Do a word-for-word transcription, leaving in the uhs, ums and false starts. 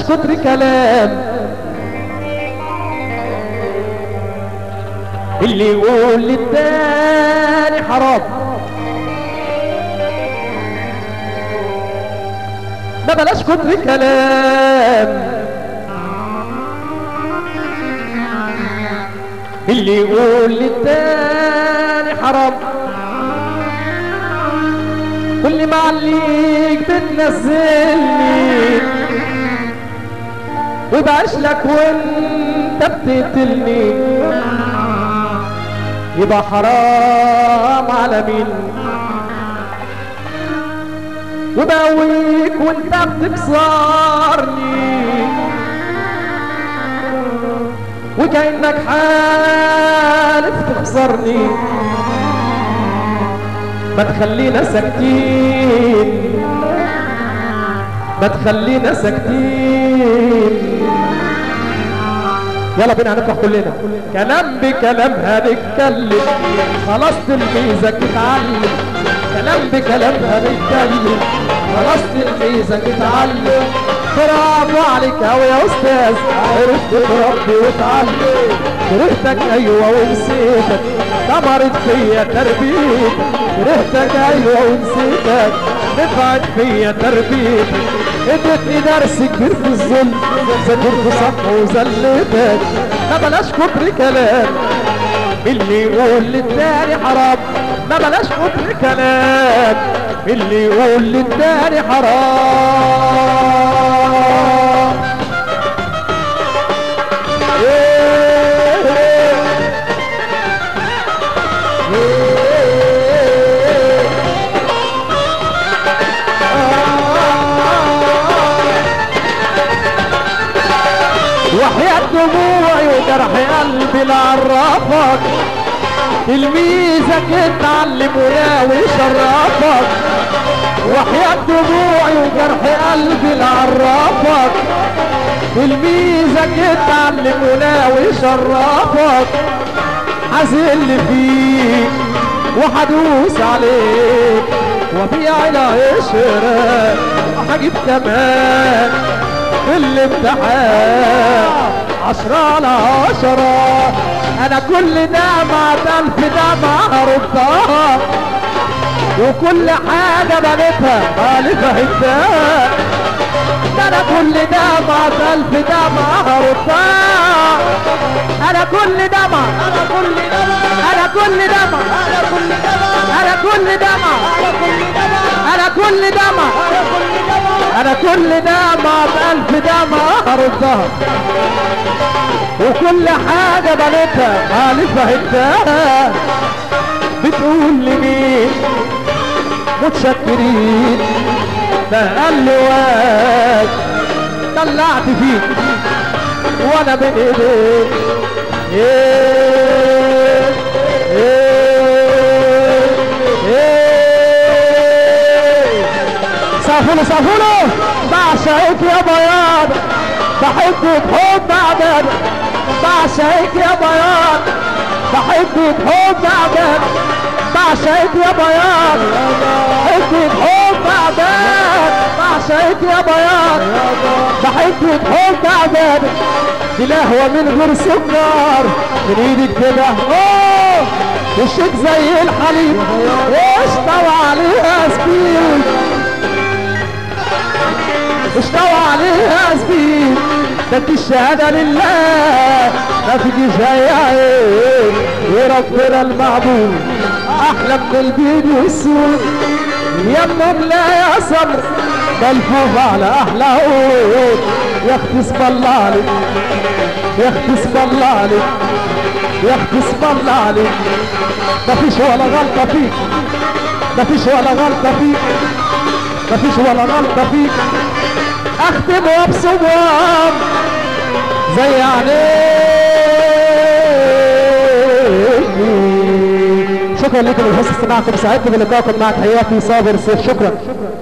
كتر كلام، اللي يقول للتاني حرام ما بلاش كتر كلام، اللي يقول للتاني حرام كل ما عليك بتنزلني وبعيش لك وانت بتقتلني، يبقى حرام على مين؟ وبقويك وانت بتكسرني وكأنك حالف تخسرني، ما تخلينا ساكتين ما تخلينا ساكتين. يلا بينا هنفرح كلنا، كلام بكلام هنتكلم، خلاص تلميذك اتعلم، كلام بكلام هنتكلم، خلاص تلميذك اتعلم. برافو عليك اوي يا استاذ، عرفت تربي وتعلم، كرهتك ايوه ونسيتك، ثمرت فيا تربيتك، كرهتك ايوه ونسيتك، نفعت فيا تربيتك، ادتني درس كبير في الظلم، ذاكرت صح وزلتك. ما بلاش كتر كلام، اللي يقول للتاني حرام، ما بلاش كتر كلام، اللي يقول للتاني حرام. وحياة دموعي وجرح قلبي لعرفك، تلميذك اتعلم وناوي يشرفك. وحياة دموعي وجرح قلبي لعرفك، تلميذك اتعلم وناوي يشرفك. هذل فيك وهدوس عليك وبيع العشرة وهجيب كمان في الامتحان عشرة على عشرة. انا كل دمعة الف دمعة هردها، وكل حاجة بنيتها خالفها هداها. انا كل دمعة الف دمعة هردها، انا كل دمعة انا كل دمعة انا كل دمعة انا كل دمعة انا كل دمعة انا كل دمعة بألف دمعة هردها، وكل حاجة بنيتها خالفها هداها. بتقول لمين متشكرين، ده قال لي واد طلعت فيك وانا بين ايديك. ايه ايه ايه سافولو سافولو بعشقك يا بياض، بحبك حب عدد، بعشقك يا بياض، بحبك حب عدد، بعشقك يا بياض، بحبك حب عدد، بعشقك يا بياض، بحبك حب عدد. دي لهوة من غير سكر من ايدك كده، اوه وشك زي الحليب اشطوى عليها سبيل، اشطوى عليها سبيل. ده انت الشهادة لله ما فيكيش زي عين، وربنا المعبود احلى من البيض والسود. يا لا يا صبر ملفوف على احلى عود، يا اختي اسم الله عليك، يا اختي اسم الله عليك، يا اختي اسم الله عليك. مفيش ولا غلطة فيك، مفيش ولا غلطة فيك، مفيش ولا غلطة فيك. اختم وابصم وام زي عينيك. شكرا لكم لحسن استماعكم، سعدت بلقائكم مع تحياتي صابر سيف. شكرا.